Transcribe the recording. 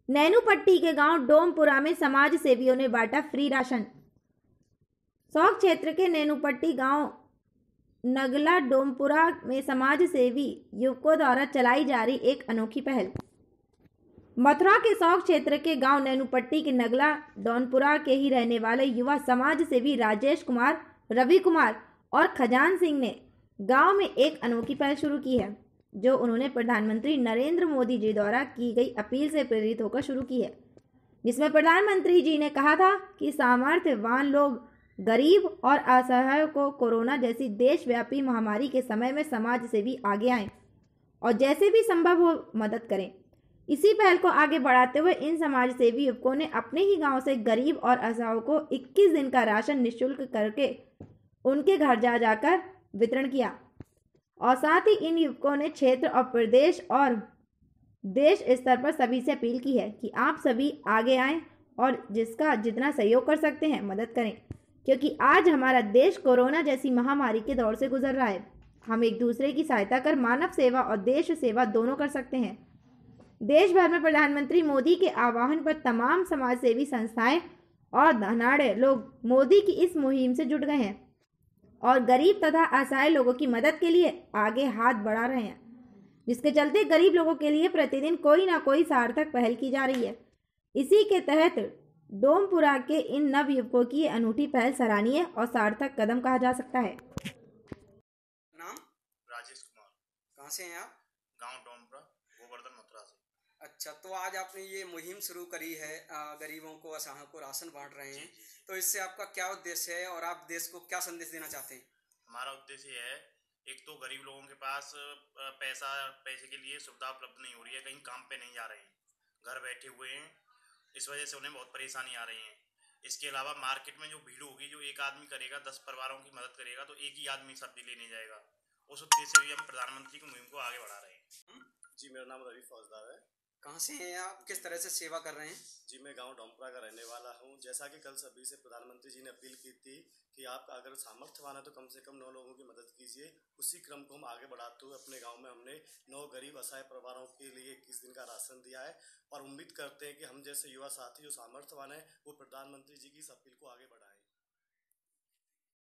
नैनूपट्टी के गांव डोमपुरा में समाज सेवियों ने बांटा फ्री राशन। सौग क्षेत्र के नैनूपट्टी गांव नगला डोमपुरा में समाज सेवी युवकों द्वारा चलाई जा रही एक अनोखी पहल। मथुरा के सौग क्षेत्र के गांव नैनूपट्टी के नगला डोमपुरा के ही रहने वाले युवा समाज सेवी राजेश कुमार, रवि कुमार और खजान सिंह ने गांव में एक अनोखी पहल शुरू की है, जो उन्होंने प्रधानमंत्री नरेंद्र मोदी जी द्वारा की गई अपील से प्रेरित होकर शुरू की है, जिसमें प्रधानमंत्री जी ने कहा था कि सामर्थ्यवान लोग गरीब और असहायों को कोरोना जैसी देशव्यापी महामारी के समय में समाज सेवी आगे आएं और जैसे भी संभव हो मदद करें। इसी पहल को आगे बढ़ाते हुए इन समाज सेवी युवकों ने अपने ही गांव से गरीब और असहायों को 21 दिन का राशन निःशुल्क करके उनके घर जा जाकर वितरण किया और साथ ही इन युवकों ने क्षेत्र और प्रदेश और देश स्तर पर सभी से अपील की है कि आप सभी आगे आएं और जिसका जितना सहयोग कर सकते हैं मदद करें, क्योंकि आज हमारा देश कोरोना जैसी महामारी के दौर से गुजर रहा है। हम एक दूसरे की सहायता कर मानव सेवा और देश सेवा दोनों कर सकते हैं। देश भर में प्रधानमंत्री मोदी के आह्वान पर तमाम समाज सेवी संस्थाएं और धनाढ़ लोग मोदी की इस मुहिम से जुट गए हैं और गरीब तथा असहाय लोगों की मदद के लिए आगे हाथ बढ़ा रहे हैं, जिसके चलते गरीब लोगों के लिए प्रतिदिन कोई ना कोई सार्थक पहल की जा रही है। इसी के तहत डोमपुरा के इन नव युवकों की अनूठी पहल सराहनीय और सार्थक कदम कहा जा सकता है। नाम? राजेश कुमार। कहाँ से हैं आप? गांव डोमपुरा, गोवर्धन, मथुरा से। अच्छा, तो आज आपने ये मुहिम शुरू करी है, गरीबों को, असहायों को राशन बांट रहे हैं, तो इससे आपका क्या उद्देश्य है और आप देश को क्या संदेश देना चाहते हैं? हमारा उद्देश्य है, एक तो गरीब लोगों के पास पैसे के लिए सुविधा उपलब्ध नहीं हो रही है, कहीं काम पे नहीं जा रहे हैं, घर बैठे हुए हैं, इस वजह से उन्हें बहुत परेशानी आ रही है। इसके अलावा मार्केट में जो भीड़ होगी, जो एक आदमी करेगा 10 परिवारों की मदद करेगा तो एक ही आदमी सब्जी लेने जाएगा। उस उद्देश्य से भी हम प्रधानमंत्री की मुहिम को आगे बढ़ा रहे हैं। जी, मेरा नाम रवि फौजदार है। कहाँ से हैं आप? किस तरह से सेवा कर रहे हैं? जी, मैं गांव डोमपुरा का रहने वाला हूं। जैसा कि कल सभी से प्रधानमंत्री जी ने अपील की थी कि आप अगर सामर्थ्यवान है तो कम से कम 9 लोगों की मदद कीजिए। उसी क्रम को हम आगे बढ़ाते हुए अपने गांव में हमने 9 गरीब असहाय परिवारों के लिए 21 दिन का राशन दिया है और उम्मीद करते हैं कि हम जैसे युवा साथी जो सामर्थ्यवान है वो प्रधानमंत्री जी की इस अपील को आगे बढ़ाएं।